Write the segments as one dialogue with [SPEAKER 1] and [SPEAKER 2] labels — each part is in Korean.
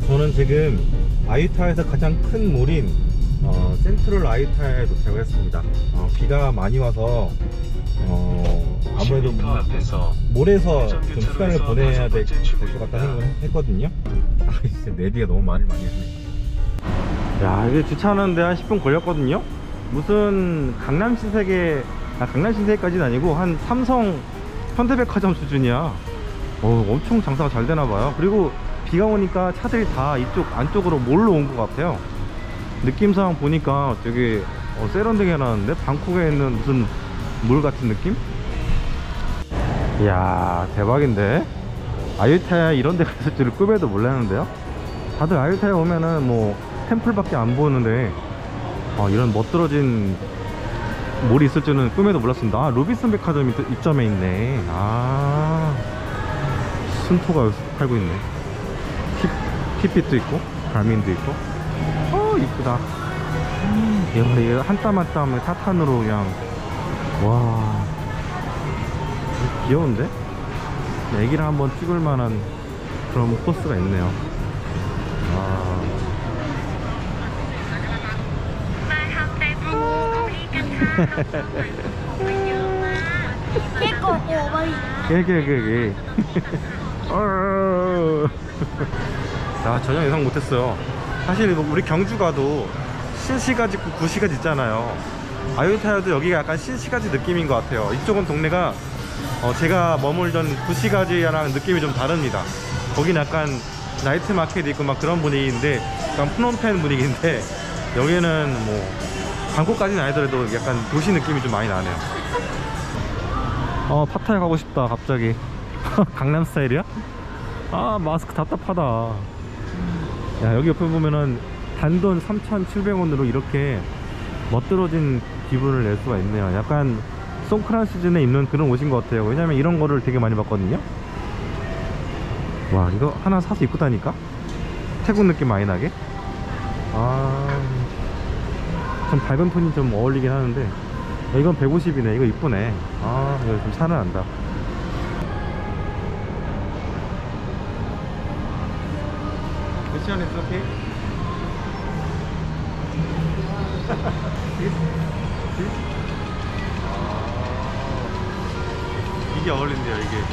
[SPEAKER 1] 저는 지금 아유타야에서 가장 큰 몰인 센트럴 아유타야에 도착을 했습니다. 비가 많이 와서 아무래도 몰에서 좀 시간을 보내야 될 것 같다 생각을 했거든요. 진짜 내비가 너무 말을 많이 했네. 야, 이게 주차하는데 한 10분 걸렸거든요. 무슨 강남 신세계, 강남 신세계까지는 아니고 한 삼성 현대백화점 수준이야. 엄청 장사가 잘 되나봐요. 그리고 비가 오니까 차들이 다 이쪽 안쪽으로 몰로 온 것 같아요. 느낌상 보니까 되게 세련되게 해놨는데, 방콕에 있는 무슨 몰 같은 느낌? 이야, 대박인데. 아유타야 이런 데가 있을 줄을 꿈에도 몰랐는데요. 다들 아유타야 오면은 뭐 템플밖에 안 보는데 이런 멋들어진 몰이 있을 줄은 꿈에도 몰랐습니다. 로빈슨 백화점이 또 입점해 있네. 순토가 여기서 팔고 있네. 핏빛도 있고 가민도 있고. 이쁘다. 이거 한 땀 한 땀을 사탄으로 그냥. 와, 귀여운데? 애기랑 한번 찍을 만한 그런 포스가 있네요. 개개개개. 전혀 예상 못했어요. 사실 우리 경주 가도 신시가지 있고 구시가지 있잖아요. 아유타야도 여기가 약간 신시가지 느낌인 것 같아요. 이쪽은 동네가 제가 머물던 구시가지랑 느낌이 좀 다릅니다. 거기는 약간 나이트 마켓이 있고 막 그런 분위기인데, 약간 프놈펜 분위기인데, 여기는 뭐 방콕까지는 아니더라도 약간 도시 느낌이 좀 많이 나네요. 파타야 가고 싶다 갑자기. 강남 스타일이야? 마스크 답답하다. 야, 여기 옆에 보면은 단돈 3,700원으로 이렇게 멋들어진 기분을 낼 수가 있네요. 약간 송크란 시즌에 입는 그런 옷인 것 같아요. 왜냐면 이런 거를 되게 많이 봤거든요. 와, 이거 하나 사서 입고 다니까? 태국 느낌 많이 나게. 좀 밝은 톤이 좀 어울리긴 하는데, 이건 150이네. 이거 이쁘네. 이거 좀 살아난다. Which one is okay? 이게 어울린대요, 이게.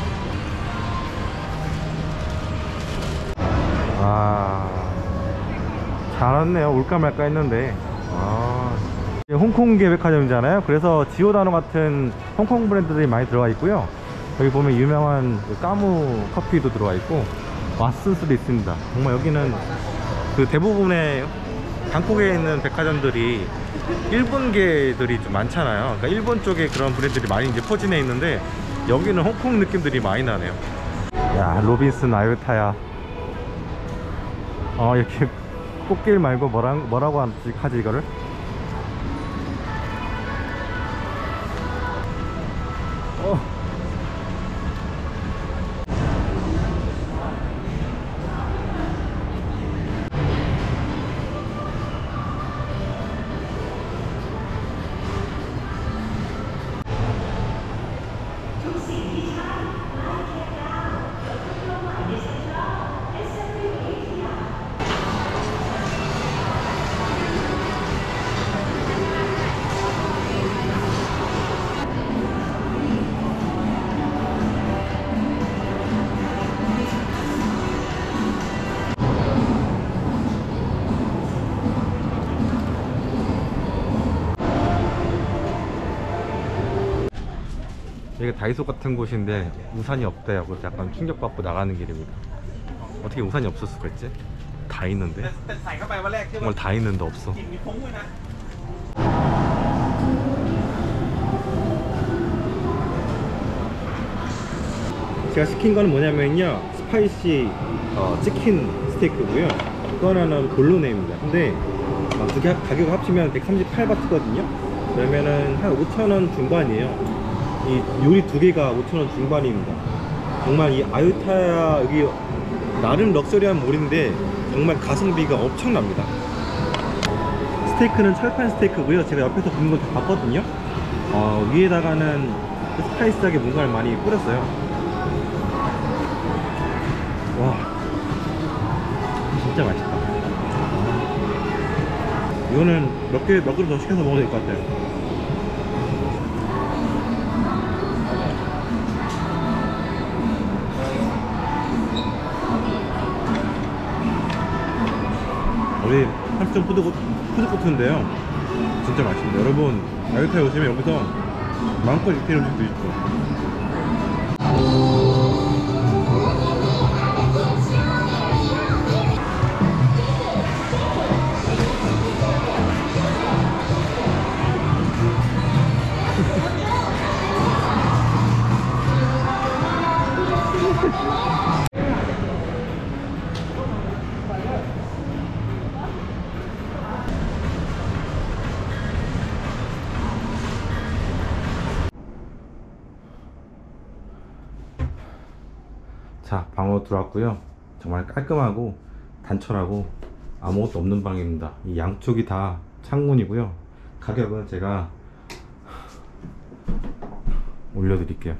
[SPEAKER 1] 잘 왔네요. 올까 말까 했는데. 홍콩계 백화점이잖아요. 그래서 지오다노 같은 홍콩 브랜드들이 많이 들어가 있고요. 여기 보면 유명한 까무 커피도 들어가 있고 왓슨스도 있습니다. 정말 여기는 그 대부분의 방콕에 있는 백화점들이 일본계들이 좀 많잖아요. 그러니까 일본 쪽에 그런 브랜드들이 많이 이제 포진해 있는데, 여기는 홍콩 느낌들이 많이 나네요. 야, 로빈슨 아유타야. 이렇게 꽃길 말고 뭐라고 하지 이거를? 여기 다이소 같은 곳인데 우산이 없대요. 그래서 약간 충격받고 나가는 길입니다. 어떻게 우산이 없을 수가 있지? 다 있는데? 정말 다 있는데 없어. 제가 시킨 거는 뭐냐면요, 스파이시 치킨 스테이크고요. 또 하나는 볼로네입니다. 근데 두 개 가격 합치면 138바트거든요 그러면은 한 5,000원 중반이에요. 이 요리 두 개가 5,000원 중반입니다. 정말 이 아유타야 여기 나름 럭셔리한 몰인데 정말 가성비가 엄청납니다. 스테이크는 철판 스테이크고요. 제가 옆에서 굽는 걸 다 봤거든요. 위에다가는 스파이스하게 뭔가를 많이 뿌렸어요. 와, 진짜 맛있다. 이거는 몇 그릇 더 시켜서 먹어도 될 것 같아요. 우리 삼촌 푸드코트인데요, 진짜 맛있습니다. 여러분 나이타에 오시면 여기서 마음껏 이렇게 음식 드십시오. 자, 방으로 들어왔고요. 정말 깔끔하고 단촐하고 아무것도 없는 방입니다. 이 양쪽이 다 창문이고요. 가격은 제가 올려드릴게요.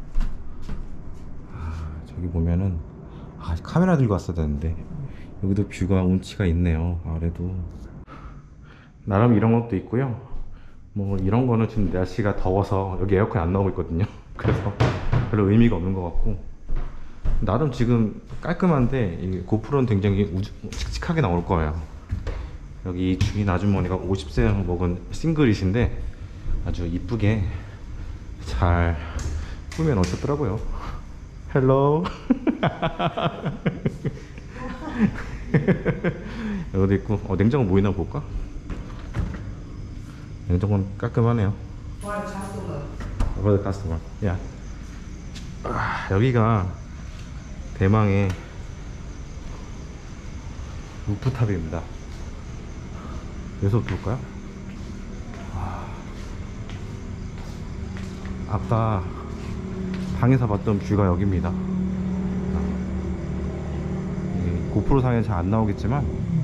[SPEAKER 1] 저기 보면은 카메라 들고 왔어야 되는데 여기도 뷰가 운치가 있네요. 아래도 나름 이런 것도 있고요. 뭐 이런 거는 지금 날씨가 더워서 여기 에어컨이 안 나오고 있거든요. 그래서 별로 의미가 없는 것 같고, 나름 지금 깔끔한데 이 고프로는 굉장히 칙칙하게 나올 거예요. 여기 주인 아주머니가 50세 먹은 싱글이신데 아주 이쁘게 잘 꾸며 놓으셨더라고요. 헬로. 여기도 있고, 냉장고 뭐 있나 볼까? 냉장고는 깔끔하네요. 야, 여기가 대망의 루프탑입니다. 여기서 볼까요? 아까 방에서 봤던 뷰가 여기입니다. 고프로 상에 잘 안 나오겠지만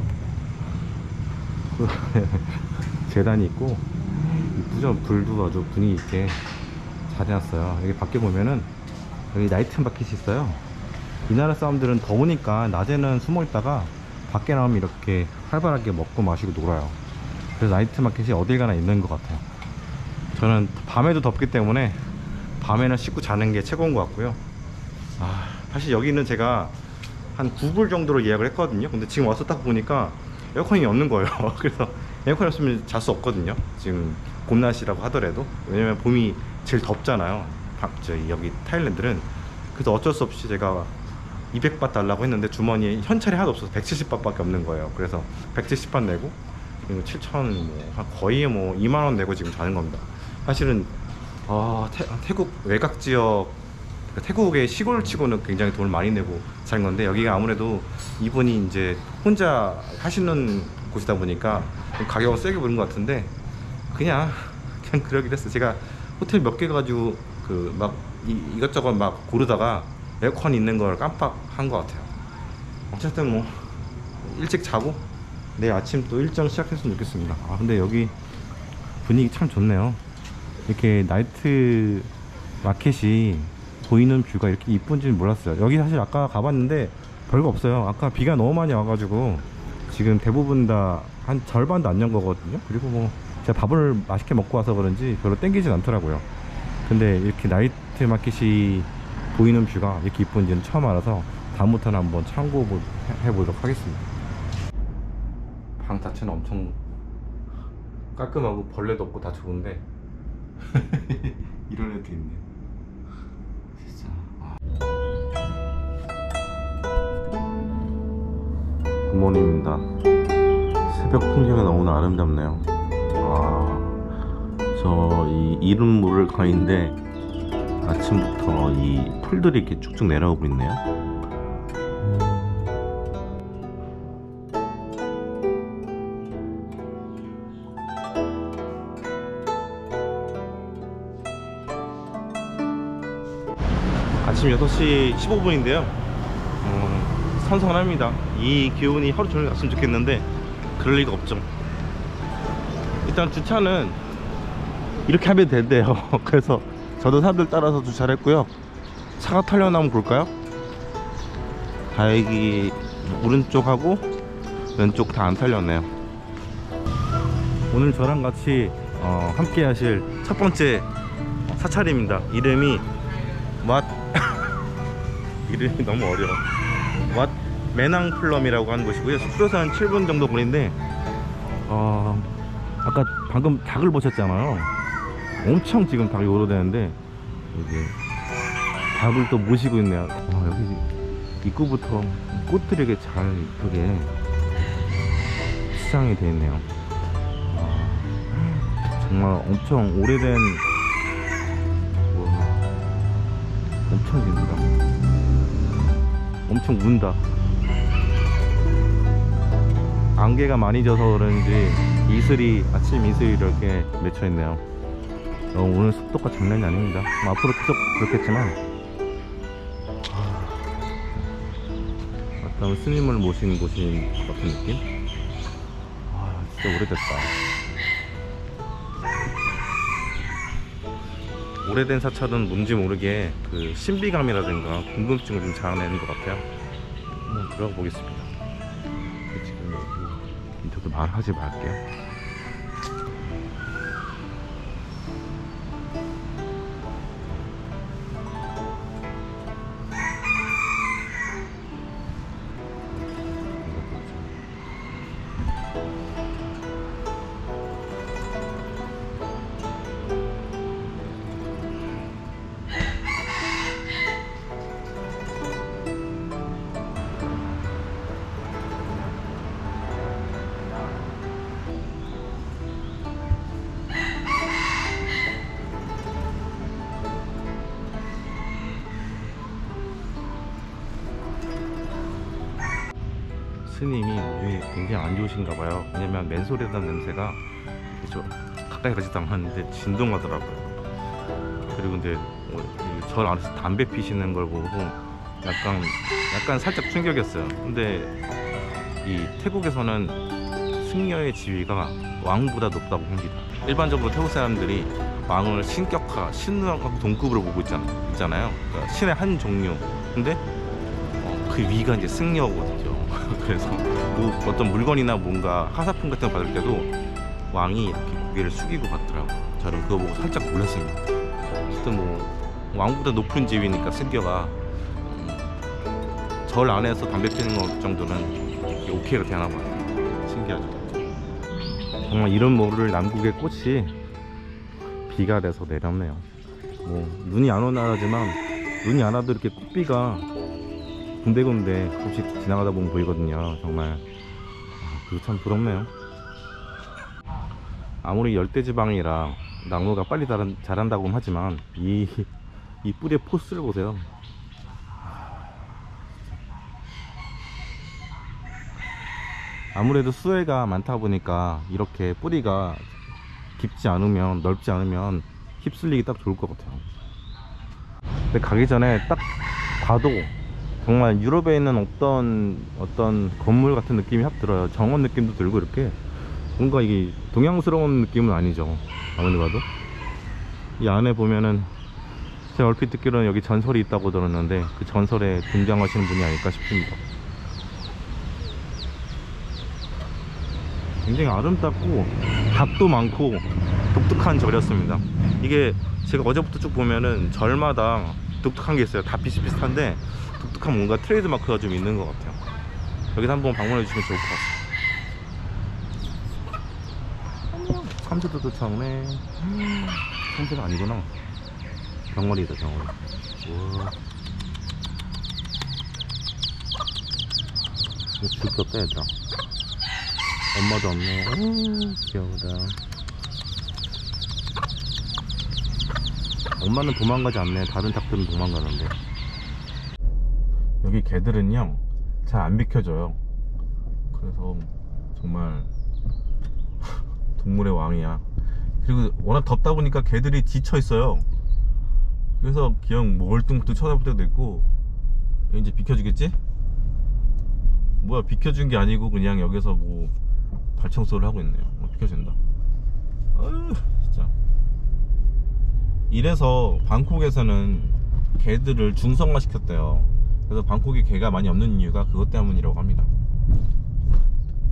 [SPEAKER 1] 계단이 있고 이쁘죠? 불도 아주 분위기 있게 잘 해놨어요. 여기 밖에 보면은 여기 나이트 마켓이 있어요. 이 나라 사람들은 더우니까 낮에는 숨어 있다가 밖에 나오면 이렇게 활발하게 먹고 마시고 놀아요. 그래서 나이트 마켓이 어딜 가나 있는 것 같아요. 저는 밤에도 덥기 때문에 밤에는 씻고 자는 게 최고인 것 같고요. 사실 여기는 제가 한 9불 정도로 예약을 했거든요. 근데 지금 와서 딱 보니까 에어컨이 없는 거예요. 그래서 에어컨이 없으면 잘 수 없거든요. 지금 봄날씨라고 하더라도. 왜냐면 봄이 제일 덥잖아요, 여기 타일랜드는. 그래서 어쩔 수 없이 제가 200바 달라고 했는데 주머니에 현찰이 하나도 없어서 170바 밖에 없는 거예요. 그래서 170바 내고 7,000, 거의 2만원 내고 지금 자는 겁니다. 사실은 태국 외곽 지역, 태국의 시골치고는 굉장히 돈을 많이 내고 자는 건데, 여기가 아무래도 이분이 이제 혼자 하시는 곳이다 보니까 좀 가격을 세게 부른 것 같은데, 그냥 그러기로 했어요. 제가 호텔 몇 개 가지고 이것저것 막 고르다가 에어컨 있는 걸 깜빡한 것 같아요. 어쨌든 일찍 자고 내일 아침 또 일정 시작했으면 좋겠습니다. 근데 여기 분위기 참 좋네요. 이렇게 나이트 마켓이 보이는 뷰가 이렇게 이쁜지는 몰랐어요. 여기 사실 아까 가봤는데 별거 없어요. 아까 비가 너무 많이 와가지고 지금 대부분 다 한 절반도 안 연 거거든요. 그리고 제가 밥을 맛있게 먹고 와서 그런지 별로 땡기진 않더라고요. 근데 이렇게 나이트 마켓이 보이는 뷰가 이렇게 이쁜지는 처음 알아서 다음부터는 한번 참고해보도록 하겠습니다. 방 자체는 엄청 깔끔하고 벌레도 없고 다 좋은데 이런 애도 있네요. 진짜. 굿모닝입니다. 새벽 풍경이 너무나 아름답네요. 저 이 이른모를 가인데 아침부터 이 풀들이 이렇게 쭉쭉 내려오고 있네요. 아침 6시 15분인데요 선선합니다. 이 기온이 하루 종일 갔으면 좋겠는데 그럴 리가 없죠. 일단 주차는 이렇게 하면 된대요. 그래서 저도 사람들 따라서 주차를 했고요. 차가 털려나 한번 볼까요? 바이기 오른쪽하고 왼쪽 다 안 살렸네요. 오늘 저랑 같이 함께 하실 첫 번째 사찰입니다. 이름이 이름이 너무 어려워. 메낭플럼이라고 하는 곳이고요. 수로에서 한 7분 정도 거리인데 아까 방금 닭을 보셨잖아요. 엄청 지금 닭이 오르되는데 여기 닭을 또 모시고 있네요. 여기 입구부터 꽃들에게 잘 이쁘게 시장이 되어 있네요. 정말 엄청 오래된 엄청 긴다. 엄청 운다. 안개가 많이 져서 그런지 아침 이슬이 이렇게 맺혀 있네요. 오늘 습도가 장난이 아닙니다. 앞으로 계속 그렇겠지만 어떤 스님을 모신 곳인 것 같은 느낌? 진짜 오래됐다. 오래된 사찰은 뭔지 모르게 그 신비감이라든가 궁금증을 좀 자아내는 것 같아요. 한번 들어가 보겠습니다. 지금 여기 저도 말하지 말게요. 스님이 몸이 굉장히 안 좋으신가 봐요. 왜냐면 맨솔에 대한 냄새가 좀 가까이 가지도 않았는데 진동하더라고요. 그리고 이제 절 안에서 담배 피시는 걸 보고 약간 살짝 충격이었어요. 근데 이 태국에서는 승려의 지위가 왕보다 높다고 합니다. 일반적으로 태국 사람들이 왕을 신격화, 신왕하고 동급으로 보고 있잖아요. 그러니까 신의 한 종류. 근데 그 위가 이제 승려거든요. 그래서 뭐 어떤 물건이나 뭔가 하사품 같은 거 받을 때도 왕이 이렇게 고개를 숙이고 받더라고요. 저는 그거 보고 살짝 놀랐습니다. 어쨌든 뭐 왕보다 높은 지위니까 승려가 절 안에서 담배 피는 것 정도는 오케이가 되나 봐요. 신기하죠. 정말 이런 모를 남국의 꽃이 비가 돼서 내렸네요. 뭐 눈이 안 오나 하지만 눈이 안 와도 이렇게 꽃비가 군데군데 조금씩 지나가다 보면 보이거든요. 정말 그거 참 부럽네요. 아무리 열대지방이라 나무가 빨리 자란다고 하지만 이 뿌리의 포스를 보세요. 아무래도 수해가 많다 보니까 이렇게 뿌리가 깊지 않으면, 넓지 않으면 휩쓸리기 딱 좋을 것 같아요. 근데 가기 전에 딱 봐도 정말 유럽에 있는 어떤 건물 같은 느낌이 확 들어요. 정원 느낌도 들고 이렇게 뭔가 이게 동양스러운 느낌은 아니죠. 아무리 봐도 이 안에 보면은 제가 얼핏 듣기로는 여기 전설이 있다고 들었는데 그 전설에 등장하시는 분이 아닐까 싶습니다. 굉장히 아름답고 닭도 많고 독특한 절이었습니다. 이게 제가 어제부터 쭉 보면은 절마다 독특한 게 있어요. 다 비슷비슷한데 독특한 뭔가 트레이드 마크가 좀 있는 것 같아요. 여기서 한번 방문해 주시면 좋을 것 같아요. 참새도 쫓아오네. 참새가 아니구나. 병어리다, 병어리. 이거 줄도 빼자. 엄마도 없네. 오, 귀여우다. 엄마는 도망가지 않네. 다른 닭들은 도망가는데. 여기 개들은요 잘 안 비켜줘요. 그래서 정말 동물의 왕이야. 그리고 워낙 덥다 보니까 개들이 지쳐 있어요. 그래서 그냥 뭐 얼뚱뚱 쳐다볼 때도 있고. 이제 비켜주겠지? 뭐야, 비켜준 게 아니고 그냥 여기서 뭐 발청소를 하고 있네요. 비켜준다. 아유 진짜. 이래서 방콕에서는 개들을 중성화 시켰대요. 그래서 방콕에 개가 많이 없는 이유가 그것 때문이라고 합니다.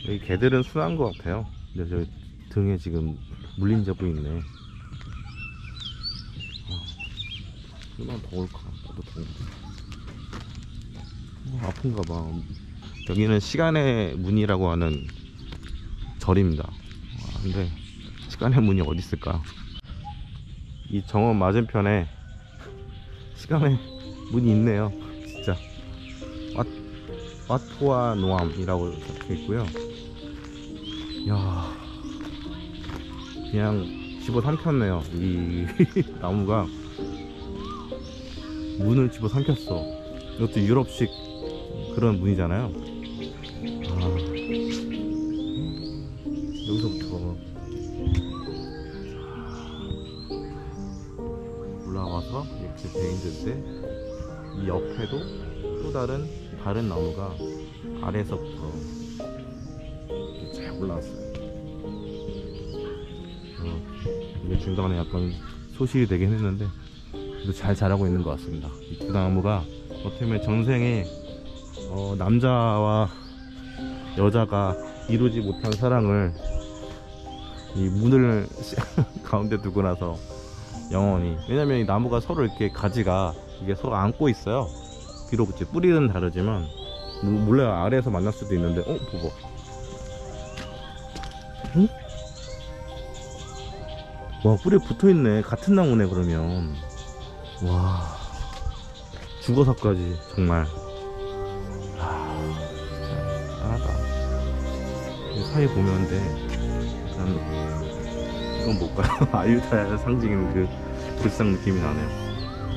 [SPEAKER 1] 여기 개들은 순한 것 같아요. 근데 저 등에 지금 물린 자국이 있네. 얼마나 더울까? 나도 더운데. 아픈가 봐. 여기는 시간의 문이라고 하는 절입니다. 근데 시간의 문이 어디 있을까? 이 정원 맞은편에 시간의 문이 있네요. 진짜 와토아 노암이라고 적혀 있고요. 이야, 그냥 집어 삼켰네요. 이 나무가 문을 집어 삼켰어. 이것도 유럽식 그런 문이잖아요. 여기서부터 올라와서 이렇게 돼 있는데, 이 옆에도 또 다른 나무가 아래에서부터 쫙 올라왔어요. 이게 중간에 약간 소실이 되긴 했는데 그래도 잘 자라고 있는 것 같습니다. 이 두 나무가 어떻게 보면 전생에 남자와 여자가 이루지 못한 사랑을 이 문을 가운데 두고 나서 영원히, 왜냐면 이 나무가 서로 이렇게 가지가 이게 서로 안고 있어요. 비록 이제 뿌리는 다르지만 몰래 아래에서 만날 수도 있는데, 봐봐. 응? 와, 뿌리에 붙어있네. 같은 나무네 그러면. 와, 죽어서까지 정말. 짠하다. 이 사이 보면 약간 이건 뭘까요? 아유타야 상징인 그 불상 느낌이 나네요.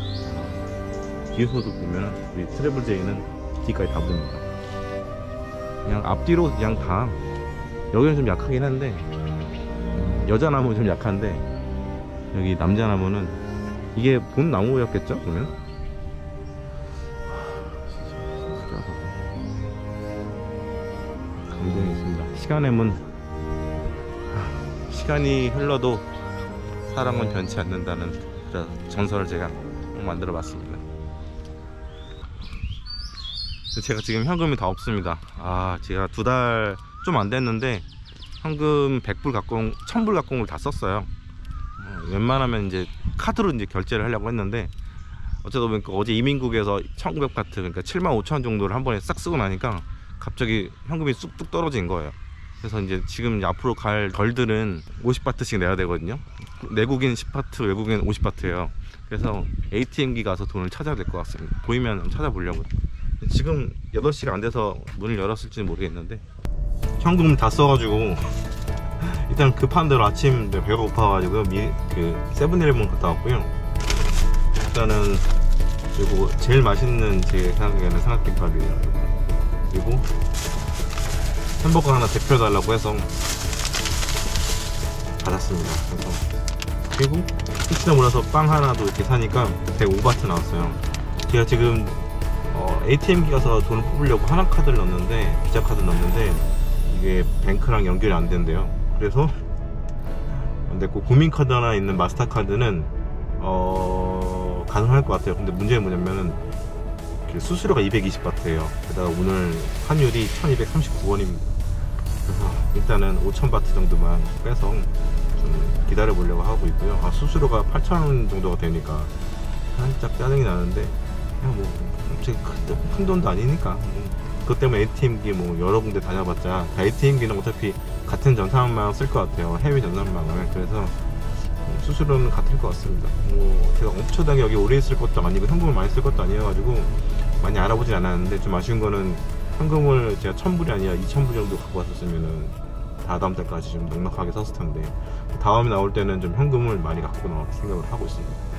[SPEAKER 1] 뒤에서도 보면 우리 트래블제이는 뒤까지 다 보입니다. 그냥 앞뒤로 그냥 다. 여기는 좀 약하긴 한데, 여자 나무는 좀 약한데 여기 남자 나무는 이게 본 나무였겠죠? 그러면? 진짜 감동이 있습니다. 시간의 문. 시간이 흘러도 사랑은 변치 않는다는 그런 전설을 제가 만들어 봤습니다. 제가 지금 현금이 다 없습니다. 제가 2달 좀 안 됐는데 현금 100불 갖고 1000불 갖고 온 걸 다 썼어요. 웬만하면 이제 카드로 이제 결제를 하려고 했는데, 어쩌다 보니까 어제 이민국에서 1900바트, 그러니까 75,000원 정도를 한 번에 싹 쓰고 나니까 갑자기 현금이 쑥뚝 떨어진 거예요. 그래서 이제 지금 이제 앞으로 갈 덜들은 50바트씩 내야 되거든요. 내국인 10바트, 외국인 50바트예요. 그래서 ATM기 가서 돈을 찾아야 될 것 같습니다. 보이면 찾아보려고요. 지금 8시가 안 돼서 문을 열었을지는 모르겠는데, 현금 다 써가지고 일단 급한 대로 아침 배가 고파가지고 세븐일레븐 갔다 왔고요. 일단은 그리고 제일 맛있는 제 생각에는 삼각김밥이에요. 그리고 햄버거 하나 대표 달라고 해서 받았습니다. 그리고 혹시나 몰라서 빵 하나도 이렇게 사니까 105바트 나왔어요. 제가 지금 ATM기 가서 돈을 뽑으려고 하나카드를 넣었는데, 비자카드 넣었는데 이게 뱅크랑 연결이 안 된대요. 그래서 근데 그 국민카드 하나 있는 마스터카드는 가능할 것 같아요. 근데 문제는 뭐냐면은 수수료가 220바트예요. 게다가 오늘 환율이 1239원입니다. 그래서 일단은 5000바트 정도만 빼서 좀 기다려 보려고 하고 있고요. 수수료가 8000원 정도가 되니까 살짝 짜증이 나는데, 그냥 뭐 큰 돈도 아니니까 그것 때문에 ATM기 뭐 여러 군데 다녀봤자 ATM기는 어차피 같은 전산망 쓸 것 같아요. 해외 전산망을. 그래서 수수료는 같을 것 같습니다. 제가 엄청나게 여기 오래 있을 것도 아니고 현금을 많이 쓸 것도 아니어가지고 많이 알아보진 않았는데, 좀 아쉬운 거는 현금을 제가 1000불이 아니라 2000불 정도 갖고 왔었으면은 다다음 달까지 좀 넉넉하게 썼을 텐데, 다음에 나올 때는 좀 현금을 많이 갖고 나올 생각을 하고 있습니다.